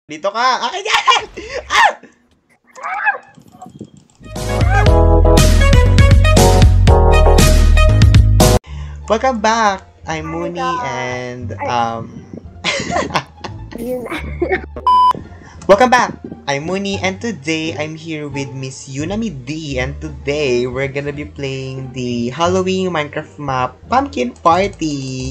Dito ka! Akin yan! Ah! Welcome back! I'm Mooney and welcome back! I'm Mooney and today I'm here with Miss Yunami D and today we're gonna be playing the Halloween Minecraft map Pumpkin Party!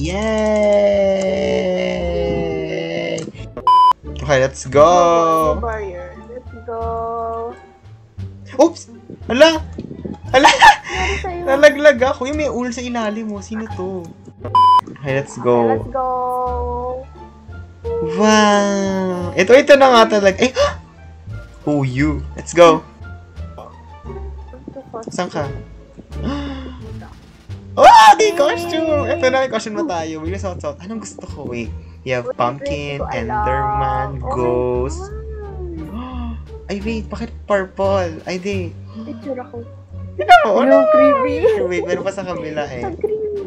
Yay! Okay, let's go! Let's go! Oops! Hala! Hala! Nalaglag ako. Yung may ul sa ilalim mo. Sino to? Okay, let's go. Let's go! Wow! Ito na nga talaga. Eh! Oh, you. Let's go. Saan ka? Oh! Di costume! Ito na, may costume na tayo. May suot-suot. Anong gusto ko? Wait. You have pumpkin, enderman, ghost. Ay, wait. Bakit purple? Ay, di. Picture ako. Ano? Ano? Creepy. Wait, meron pa sa kabila eh. So creepy.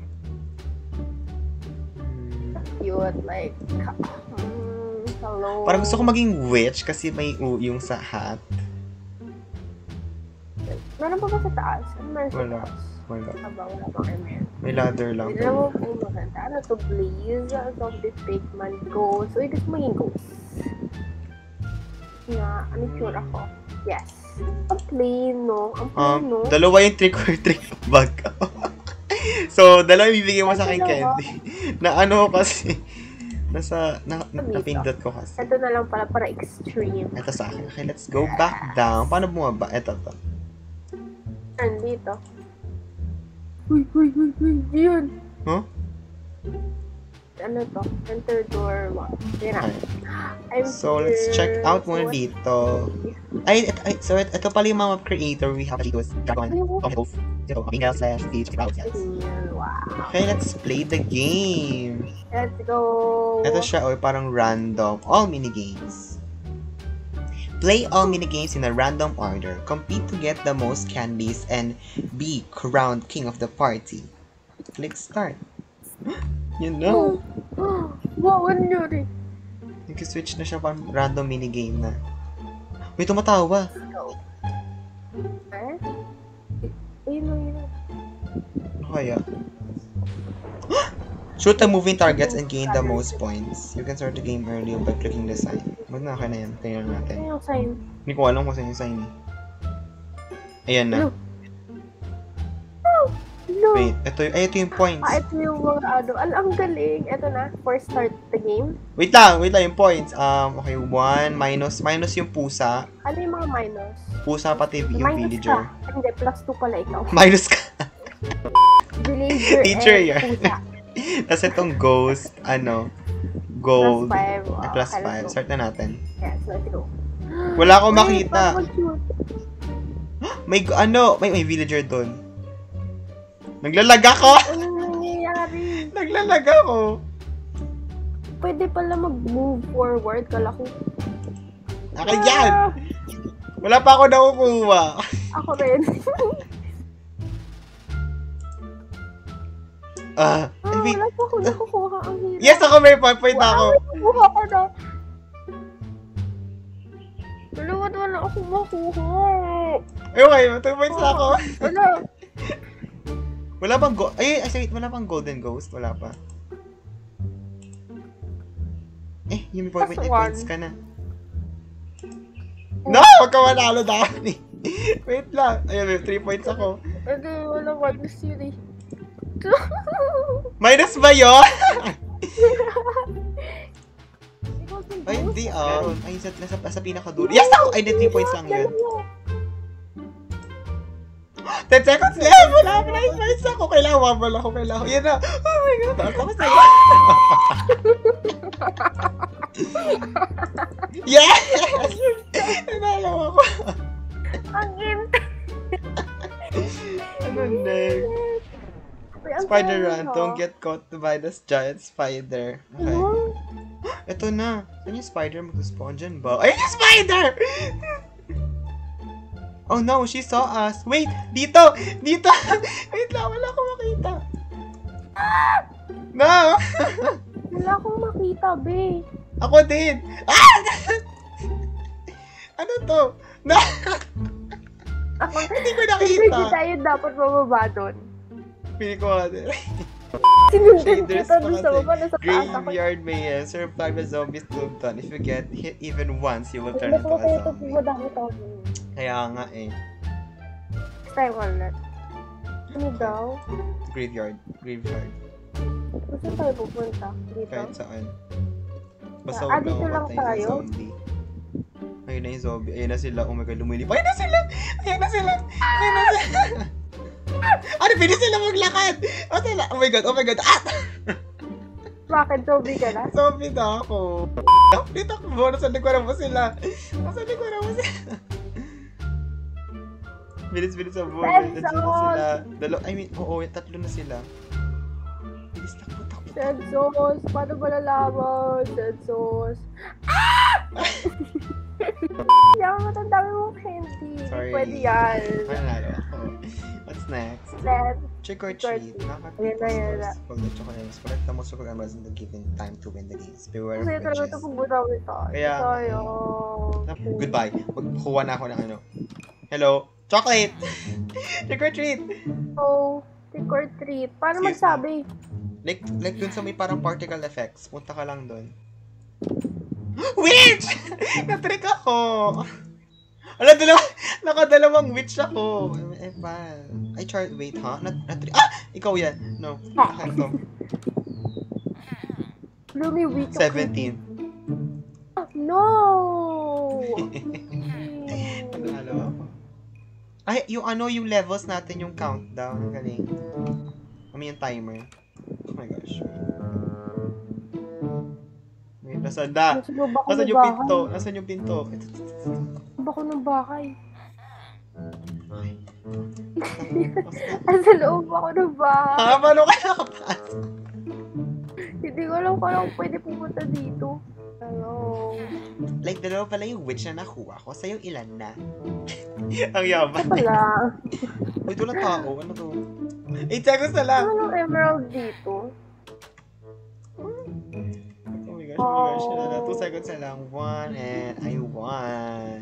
Cute, like, hello. Parang gusto ko maging witch kasi may yung sa hat. Meron pa ba sa taas? Ano meron sa Wala. taas? Wala. Wala pa kayo meron. May ladder lang. Hindi mo po maganda. Ano to, Blaze? Zombie fake man, ghost. Uy, gusto maging ghost. Nga, ano tsura ko? Yes. Ang plain, no? Ang plain, no? Dalawa yung trick bag ko. So, dalawa yung bibigyan mo sa akin, Candy. Na ano kasi, napindot ko kasi. Ito na lang pala para extreme. Ito sa akin. Okay, let's go back down. Paano bumaba? Ito. Andito. Uy. Yun. Huh? Ano to? Enter door 1. Yan na. So, let's check out muna dito. So ito pala yung mga creator we have dito. Dragon, Wolf, Mingle, Stitch, check out, yes. Wow. Okay, let's play the game. Let's go. Ito siya, parang random. All minigames. Play all minigames in a random order. Compete to get the most candies and be crowned king of the party. Click start. Yun na. Wow, ano yun? Nag-switch na siya pang random minigame na. May tumatawa. Eh? Ayun. Ano kaya? Shoot the moving targets and gain the most points. You can start the game early by clicking the sign. Magna ka na yan. Tingnan natin. Ano yung sign? Hindi ko alam kung saan yung sign eh. Ayan na. No. Wait, ito yung points. Ito yung mga ano. Ang galing. Ito na. For start the game. Wait lang yung points. Okay, 1, minus yung pusa. Ano yung mga minus? Pusa pati yung Minus villager. ka. Hindi, plus 2 pala ikaw. Minus ka. Villager Teacher and yan. pusa. Tapos itong ghost, gold. Plus 5. Plus 5. Start na natin. Yes, let's go. Wala akong makita. Wait, May villager doon. Naglalag ako! ano nangyayari? Naglalag ako! Pwede pala mag-move forward. Kala ko. Akin yan! Wala pa ako nakukuha. Ako rin. Wait. Wala pa ako nakukuha. Ang hirap. Yes, ako may point ako. Nakuha ko na. Wala ako makuha. Okay, 2 points na ako. Wala. Wala bang wala bang golden ghost? Wala pa. Yung may points ka na. No! Huwag ka manalo dami. Wait lang. Ayun, may 3 points ako. Wala minus yun eh. Minus ba yun? Ay, hindi Ay, nasa pinakadulo. Yes, ako! Ay, 3 points lang yun. 10 seconds left! Wala pa na yung points ako. Kailangan mabal ako. Yan na. Oh my God. Tapos na yun. Yes! Nanalo ako. Ang int. Ano next? Spider run. Don't get caught by this giant spider. Okay. Ito na. Saan yung spider mag-spawn dyan ba? Ayun yung spider! Oh no, she saw us. Wait, dito! Wait lang, wala akong makita. No! Wala akong makita, be. Ako din! Ah! Ano to? Na hindi ko Hindi nakita. tayo dapat mababa doon. Pili ko din. Sinundan Shaders kita pa doon sa kasi. baba, nasa taas ako. Graveyard Mayhem. Survive the zombies tombstone. If you get hit even once, you will turn Mas into a matayo ito zombie. po dami tao. Kaya nga eh. Next time ulit. Ano daw? Graveyard. Graveyard. Kung saan tayo pupunta? Dito? Kahit saan. Basta Ah, huwag dito lang lang mapatay sa tayo? zombie. Ayun na yung zombie. Ayun na sila. Oh my god, lumilip. Ayun na sila! Ayun na sila! Ayun na sila! Ano, pinis sila maglakad! Oh, sila. Oh my god, oh my god. Ah! Bakit? Zombie ka na? Zombie na ako. Dito ako. Nasa likuran mo sila. Nasa likuran mo sila. Bilis-bilis sa buhay. Benzo! Nandiyan na sila. Oo, tatlo na sila. Bilis, takbo. Sensos! Paano ba lalaman? Sensos! Yaman, ang dami mong candy. Sorry. Pwede yan. Manalo ako. What's next? Then, Trick or Trick or treat. treat. Nakakapit Ayan na. Pull the chocolates. Collect the most chocolate emblems in the given time to win the games. Beware of kasi talaga witches. ito pumunta ko ito. Kaya, Goodbye. Magkuha na ako ng ano. Hello? Chocolate! Trick or treat! So, trick or treat. Paano Excuse magsabi? Like dun sa may parang particle effects. Punta ka lang dun. Witch! Na-trick ako! Ala, nakadalawang witch ako. Ay, chart, wait, ha? Ikaw yan. No. Akin to. Lumiwit. 17. No! Panalo ako. Ay, yung levels natin, yung countdown. Ang galing. Yung timer. Oh my gosh. Wait, nasaan na? Nasaan yung pinto? Nasaan yung pinto? Bako ng bahay. Ay. Asa loob ako ng bahay. Paano ka nakapasok? Hindi ko alam kung anong pwede pumunta dito. Hello. Like, dalawa pala yung witch na nakuha ko. Sa'yo ilan na? Ang yaman. Ito lang. Wait, walang tao. Ano to? 8 seconds na lang. Ano yung emerald dito? Oh my gosh. 2 seconds na lang. 1 and I won.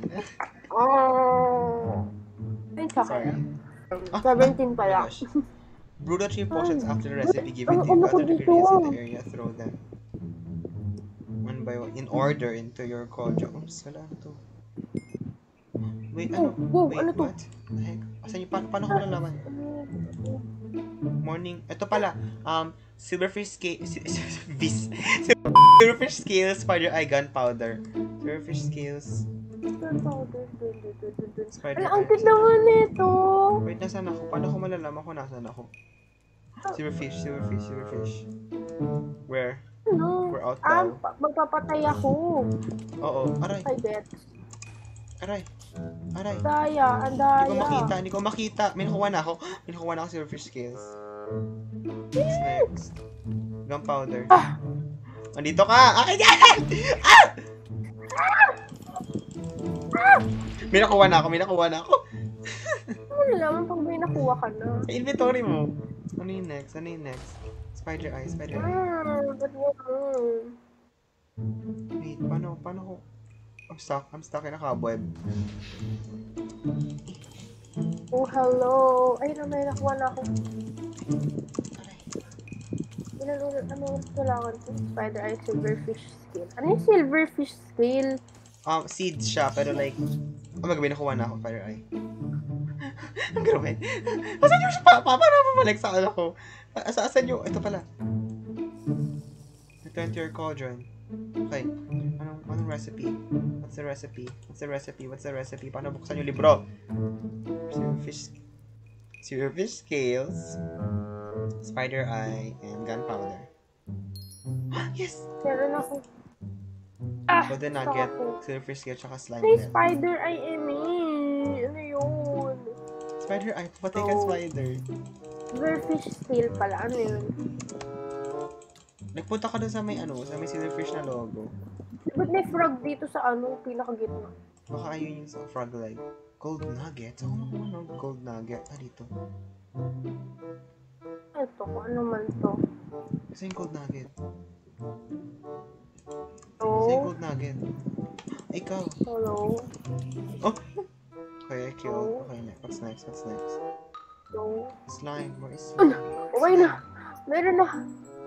Oh. Ay, Sorry. saka. 17 pala. Brew the 3 potions after the recipe given to Ano you. ko Other dito? ingredients in the area, throw them one by one in order into your cauldron. Oops, wala na to. Wait, ano? Wow, Wait, ano to? what? The heck? Asan yung, paano ko nalaman? Morning, ito pala, silverfish silverfish scales, spider eye, gunpowder. Silverfish scales, spider Ay, ang eye. cute naman nito. Wait, nasaan ako? Paano ko malalaman kung nasaan ako? Silverfish. Where? Ano? We're out daw. Magpapatay ako. Oo, aray. I bet. Aray. Daya, ang daya. Hindi ko makita. May nakuha na ako silverfish scales. What's next? Gunpowder. Andito ka! Akin yan! Ah! May nakuha na ako. Ano nalaman pag may nakuha ka na? Sa inventory mo. Ano yung next? Spider eye. Ba't mo? Wait, paano ko? I'm stuck in a cobweb. Oh, hello. Ay, may nakuha na ako. Ano kailangan ko? Spider eye, silverfish scale. Ano yung silverfish scale? Seeds siya, pero like, oh my god, may nakuha na ako, fire eye. Ang gawin? Asan yung paano pabalik sa ano ko? Asan yung, ito pala. Return to your cauldron. Okay, anong recipe? What's the recipe? Paano buksan yung libro? Silverfish scales, spider eye, and gunpowder. Yes! Meron ako. Golden nugget, silverfish scale, tsaka slime. May spider eye, Emmy. Ano yun? Spider eye, patay ka spider. Silverfish scale pala. Ano yun? Nagpunta ka dun sa may silverfish na logo. Ba't may frog dito sa pinakagitna? Baka ayun yung sa frog light. Gold nugget? Ako nakuha ng gold nugget. Dito. Ito, kung ano man to. Kasi yung gold nugget. Say No. gold nugget. Ikaw. Hello. Oh! Okay, cute. No. Okay, what's next? What's next? No. Slime. Where is Ano? slime? Okay na. Meron na.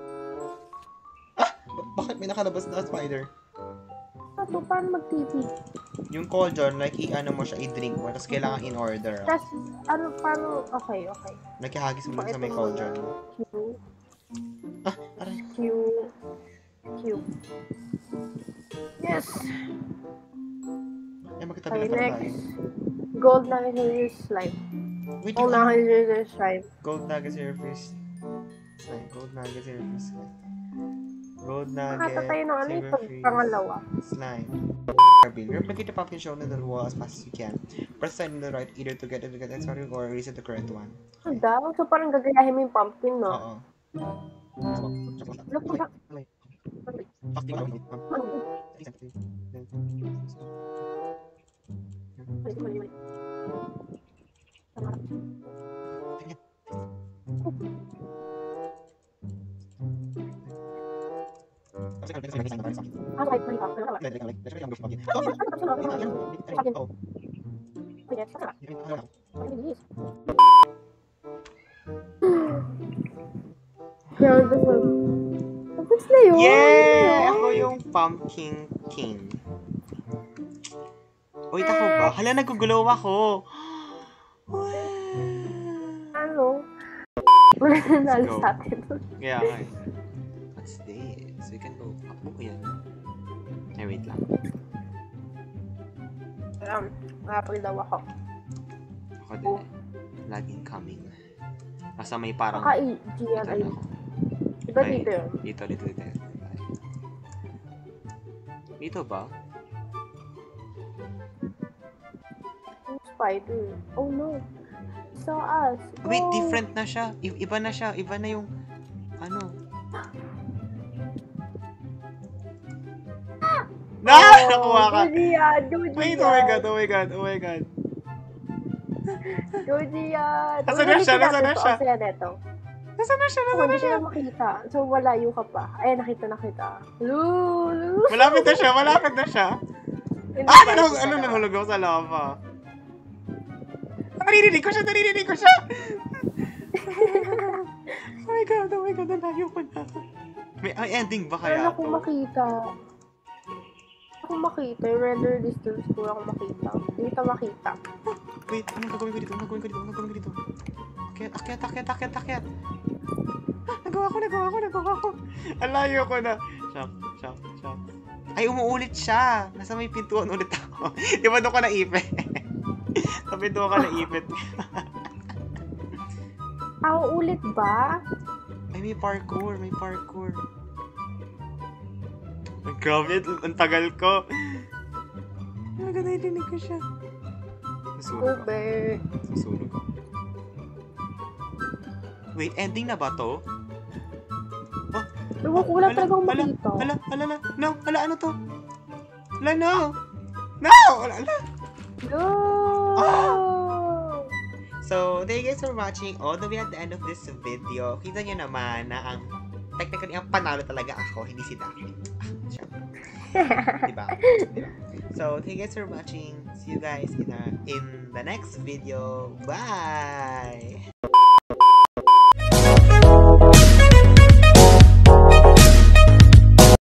Bakit may nakalabas na spider? Ito, paano mag-TV? Yung cauldron, like, i-ano mo siya, i-drink mo, tapos kailangan in order. Tapos, ano, paano? Okay, okay. Nakihagis mo lang sa may Ito cauldron. muna. Q, Aray. Q, Q. Yes! Ay, magkatabi Okay, na pala tayo. next. Gold nugget is slime. Wait, Gold yung ano? nugget is slime. Gold nugget zero fish. Slime. Gold nugget zero fish. Gold nugget. Nakatatay ng ano zero ito, fish, pangalawa. Slime. Replicate the pumpkin shown in the wall as fast as you can. Press sign on the right either to get an sorry or reset the correct one. Ang daw. So, parang gagayahin mo yung pumpkin, no? Oo. Look, look. Mali, mali, mali. Ah, right, mali pa. Wala, wala. Sige, saka. Ang bilis. Ground the world. Tapos na yun. Yeah! Ako yung Pumpkin King. Wait, ako ba? Hala, nagugulo ako. Ano? Wala na nalis go. natin. Kaya nga eh. What's this? We can go up. Oh, yan. Ay, wait lang. Apple daw ako. Ako din. Laging coming. Nasa may parang... Kaka-GNI. Ito ako. Diba Ay, dito yun? Dito. Dito ba? Yung spider. Oh no. Saw us. Wait, Oh. different na siya. Iba na siya. Iba na yung... Ano? Nakuha ka! Jojian! Wait, oh my god, oh my god, oh my god. Jojian! Nasaan na siya? Nasaan na siya? Kasi neto. Nasaan na siya? Oh, Nasaan na hindi siya? ko na makita. So, malayo ka pa. Ay, nakita na kita. Lulu! Malapit na siya, malapit na siya. Hindi Ah, pa, ano, hindi ano pa. nahulog ako sa lava? Naririnig ko siya, naririnig ko siya! Oh my god, nalayo ko na. May ending ba kaya Wala akong to? makita. Yung render distance ko ako makita. Hindi kita makita. Wait, anong gagawin ko dito? Anong gagawin ko dito? Akyat. Nagawa ko. Ang layo ko na. Shock. Ay, umuulit siya. Nasa may pintuan ulit ako. Di ba doon ka naipit? Sa pintuan ka naipit. Ulit ba? Ay, may parkour. Ay, grabe, ang tagal ko. Narinig ko siya. Nasunog ako. Wait, ending na ba to? Ewan ko, wala talagang makita. No, ano to? No! No! So, thank you guys for watching all the way at the end of this video. Kita nyo naman na technically, ang panalo talaga ako, hindi si Daphne. Diba? So, thank you guys for watching. See you guys in the next video. Bye!